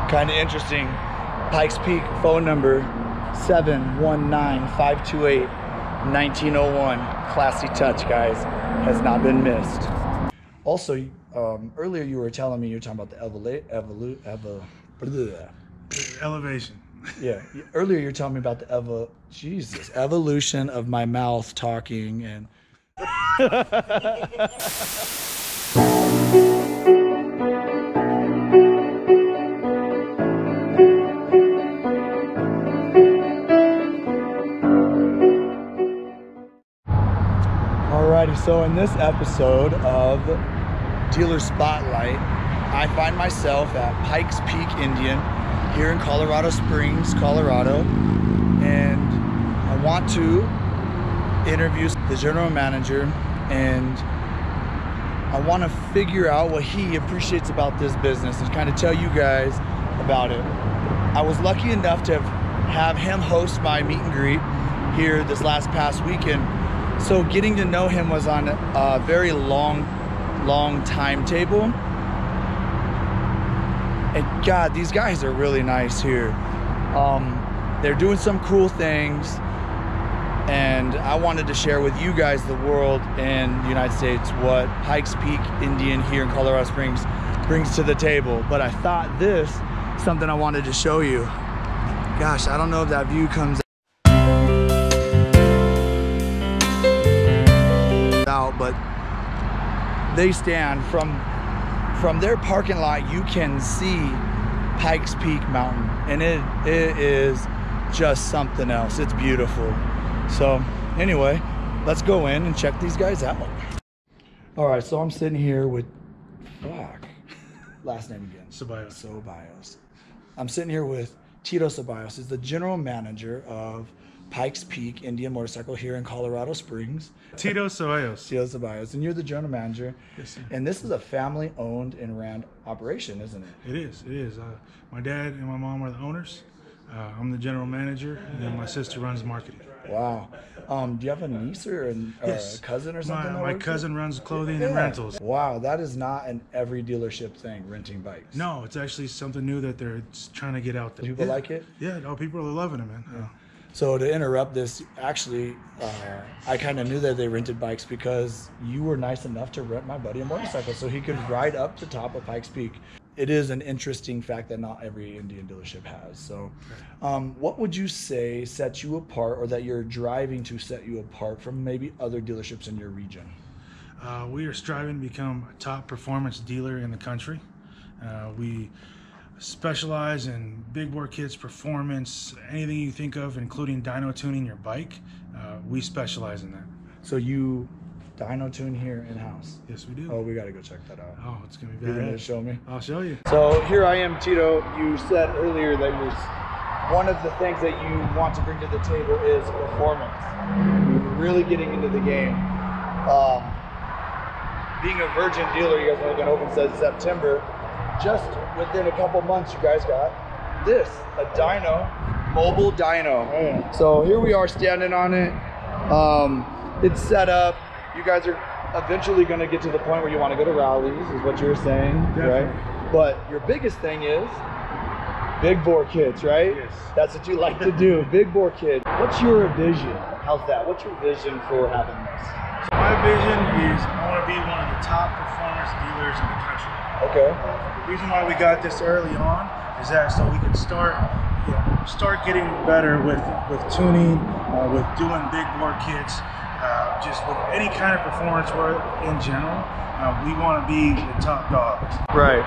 Kind of interesting. Pikes Peak phone number 719-528-1901. Classy touch, guys. Has not been missed. Also, earlier you were telling me you're talking about the elevation. Yeah. Earlier you're telling me about the evolution of my mouth talking and. Alrighty, so in this episode of Dealer Spotlight, I find myself at Pikes Peak Indian here in Colorado Springs, Colorado, and I want to interview the general manager, and I want to figure out what he appreciates about this business and kind of tell you guys about it. I was lucky enough to have him host my meet and greet here this past weekend. So getting to know him was on a very long timetable. And God, these guys are really nice here. They're doing some cool things, and I wanted to share with you guys, the world and the United States, what Pikes Peak Indian here in Colorado Springs brings to the table. But I thought this, something I wanted to show you. Gosh, I don't know if that view comes out, but they stand from their parking lot. You can see Pikes Peak Mountain, and it is just something else. It's beautiful. So anyway, let's go in and check these guys out. All right, so I'm sitting here with last name again, Ceballos. I'm sitting here with Tito Ceballos. He's the general manager of Pikes Peak Indian Motorcycle here in Colorado Springs. Tito Ceballos, and you're the general manager. Yes, sir. And this is a family-owned and ran operation, isn't it? It is. My dad and my mom are the owners. I'm the general manager, and then my sister runs marketing. Wow. Do you have a niece or a cousin or something? My cousin runs clothing and rentals. Wow, that is not an every dealership thing, renting bikes. No, it's actually something new that they're trying to get out there. People like it? Yeah, no, people are loving it, man. Yeah. So to interrupt this, actually, I kind of knew that they rented bikes because you were nice enough to rent my buddy a motorcycle so he could ride up the top of Pikes Peak. It is an interesting fact that not every Indian dealership has. So what would you say sets you apart, or that you're driving to set you apart from maybe other dealerships in your region? We are striving to become a top performance dealer in the country. We specialize in big bore kits, performance, anything you think of, including dyno tuning your bike. We specialize in that. So you dyno tune here in-house? Yes, we do. Oh, we got to go check that out. Oh, it's going to be You're bad. going to show me? I'll show you. So here I am, Tito. You said earlier that one of the things that you want to bring to the table is performance. You're really getting into the game. Being a virgin dealer, you guys have been open since September. Just within a couple months, you guys got this, a dyno, mobile dyno. So here we are standing on it. It's set up. You guys are eventually going to get to the point where you want to go to rallies, is what you're saying, Definitely. right? But your biggest thing is big bore kids, right? Yes. That's what you like to do, big bore kid. What's your vision? How's that? What's your vision for having this? So my vision is I want to be one of the top performance dealers in the country. Okay. The reason why we got this early on is that so we can start getting better with tuning, with doing big bore kits, just with any kind of performance work in general. We want to be the top dogs. Right.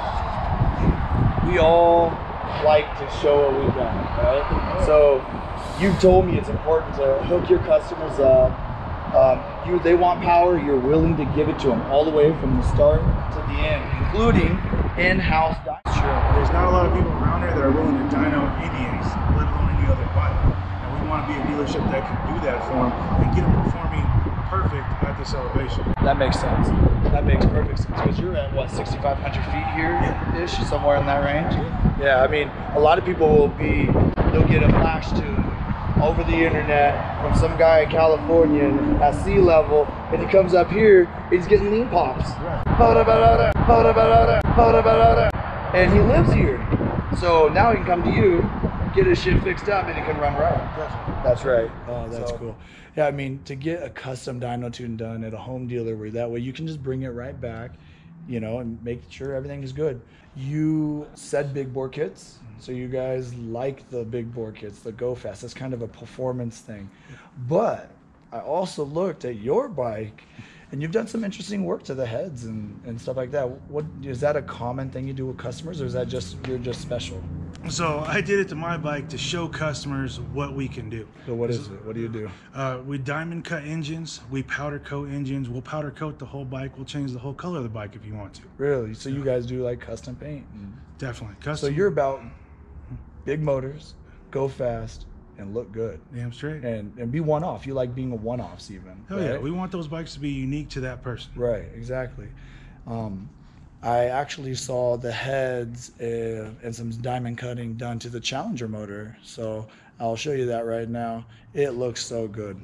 We all like to show what we've done, right? So you've told me it's important to hook your customers up. They want power, you're willing to give it to them all the way from the start to the end, including in-house dyno. Sure. There's not a lot of people around here that are willing to dyno Indians, let alone any other bike. And we want to be a dealership that can do that for them and get them performing perfect at this elevation. That makes sense. That makes perfect sense, because you're at, what, 6,500 feet here-ish, somewhere in that range? Yeah, I mean, a lot of people they'll get a flash tune over the internet from some guy in California at sea level, and he comes up here and he's getting lean pops. And he lives here. So now he can come to you, get his shit fixed up, and he can run right. Definitely. That's right. Oh, that's cool. Yeah, I mean, to get a custom dyno tune done at a home dealer where that way you can just bring it right back, you know, and make sure everything is good. You said big bore kits, so you guys like the big bore kits, the Go Fast. That's kind of a performance thing. But I also looked at your bike, and you've done some interesting work to the heads and stuff like that. What is that a common thing you do with customers, or is that just you're just special? So I did it to my bike to show customers what we can do. So what is it? What do you do? We diamond cut engines. We powder coat engines. We'll powder coat the whole bike. We'll change the whole color of the bike if you want to. Really? So you guys do like custom paint? Definitely So custom. you're about big motors, go fast, and look good. Damn straight. And be one-off. You like being a one-offs even. Oh yeah, we want those bikes to be unique to that person. Right, exactly. I actually saw the heads and some diamond cutting done to the Challenger motor. So I'll show you that right now. It looks so good.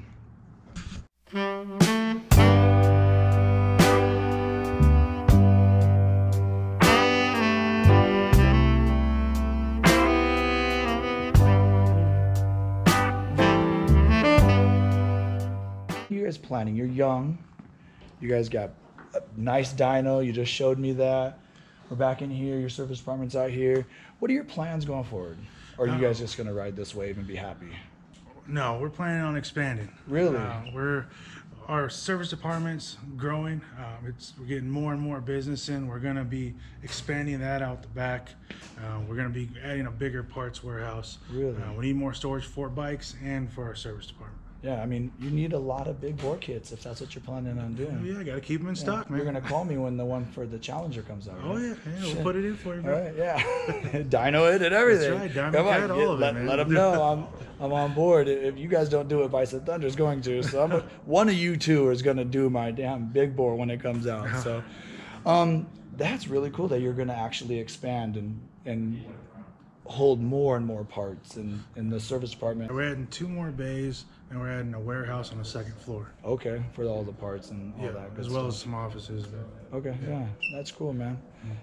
You guys planning, you're young. You guys got a nice dyno. You just showed me that. We're back in here. Your service department's out here. What are your plans going forward? Or are you guys just going to ride this wave and be happy? No, we're planning on expanding. Really? Our service department's growing. We're getting more and more business in. We're going to be expanding that out the back. We're going to be adding a bigger parts warehouse. Really? We need more storage for bikes and for our service department. Yeah, I mean, you need a lot of big bore kits if that's what you're planning on doing. Yeah, I got to keep them in stock, man. You're going to call me when the one for the Challenger comes out, right? Oh, yeah, we'll put it in for you, All bro. right, yeah. Dyno it and everything. That's right, Diamond Come on, Cat, all of it, man. Let them know I'm on board. If you guys don't do it, Bison Thunder's going to. So one of you two is going to do my damn big bore when it comes out. So that's really cool that you're going to actually expand and hold more and more parts in the service department. We're adding 2 more bays, and we're adding a warehouse on the 2nd floor. Okay, for all the parts and all that good as well stuff. as some offices. Okay, yeah, that's cool, man.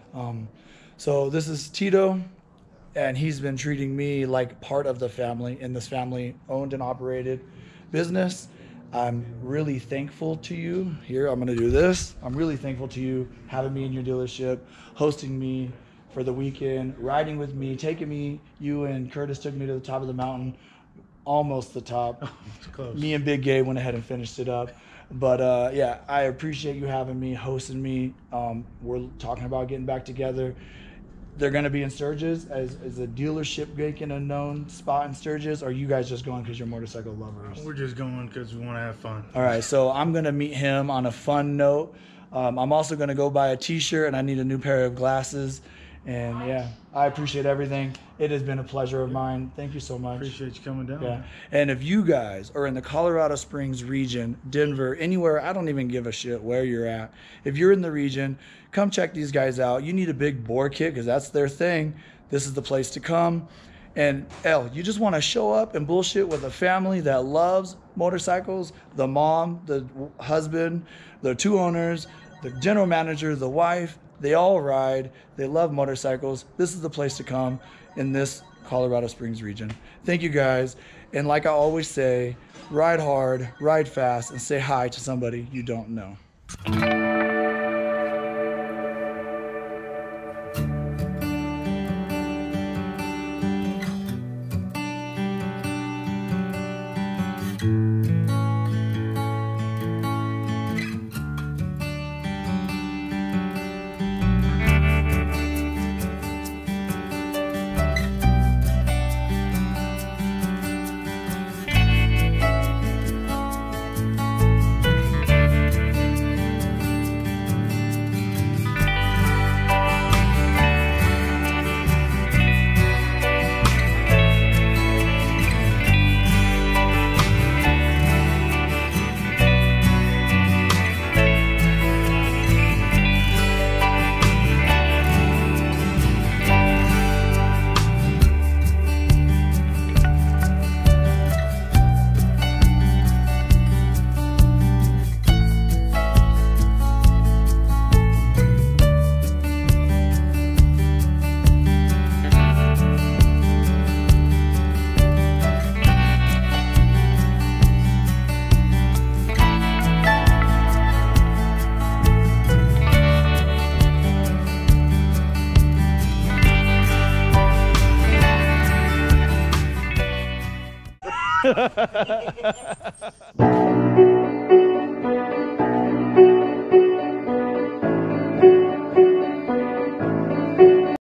So this is Tito, and he's been treating me like part of the family in this family owned and operated business. I'm really thankful to you. Here, I'm gonna do this. I'm really thankful to you having me in your dealership, hosting me for the weekend, riding with me, taking me. You and Curtis took me to the top of the mountain, almost the top. It's close. Me and Big Gay went ahead and finished it up. But yeah, I appreciate you having me, hosting me. We're talking about getting back together. They're going to be in Sturgis. Is a dealership making a known spot in Sturgis? Or are you guys just going because you're motorcycle lovers? We're just going because we want to have fun. All right, so I'm going to meet him on a fun note. I'm also going to go buy a t-shirt, and I need a new pair of glasses. And yeah, I appreciate everything. It has been a pleasure of mine. Thank you so much. Appreciate you coming down. Yeah. And if you guys are in the Colorado Springs region, Denver, anywhere, I don't even give a shit where you're at. If you're in the region, come check these guys out. You need a big bore kit because that's their thing. This is the place to come. And you just want to show up and bullshit with a family that loves motorcycles, the mom, the husband, the 2 owners, the general manager, the wife. They all ride. They love motorcycles. This is the place to come in this Colorado Springs region. Thank you guys. And like I always say, ride hard, ride fast, and say hi to somebody you don't know.